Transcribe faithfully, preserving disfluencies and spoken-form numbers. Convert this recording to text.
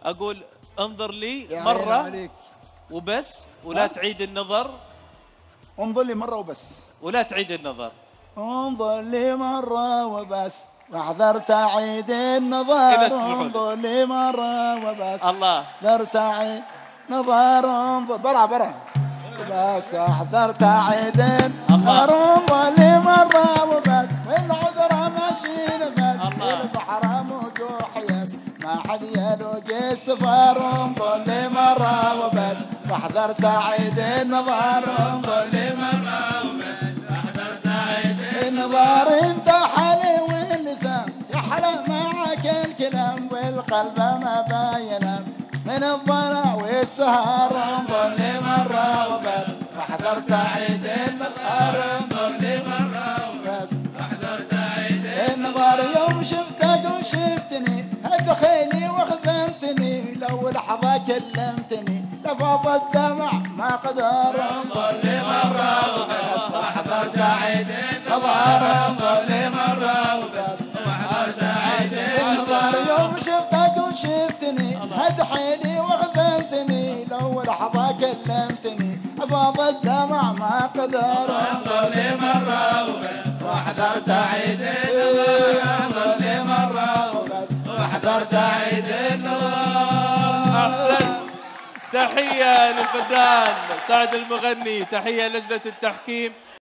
اقول انظر لي يا مره عليك. وبس ولا ها؟ تعيد النظر. انظر لي مرة وبس. ولا تعيد النظر. انظر لي مرة وبس واحذر تعيد النظر. إلا تسمحوا لي. انظر لي مرة وبس. الله. احذر تعيد نظر. انظر برا برا. بس احذر تعيد النظر. انظر لي مرة وبس والعذر ماشي نفس. البحر موجوع يس ما حد يلوج السفر. انظر لي مرة وبس واحذر تعيد النظر. انظر لي مرة وبس واحذر تعيد النظر. انت حلي واللسان يحلى معك الكلام والقلب ما باينه من الضنا والسهر. انظر لي مرة وبس واحذر تعيد النظر. انظر لي مرة وبس واحذر تعيد النظر. يوم شفتك وشفتني ادخلي وخذلتني لو لحظة كلمتني لفظ الدمع ما قدر. انظر لي مرة وبس واحذر تعيد النظر. انظر لي مرة وبس واحذر تعيد النظر. يوم شفتك وشفتني هدحيني وخذلتني لو لحظة كلمتني فاض الدمع ما قدر. انظر لي مرة وبس واحذر تعيد النظر. انظر لي مرة وبس واحذر تعيد النظر. احسنت. تحية للفنان سعد المغني، تحية لجنة التحكيم.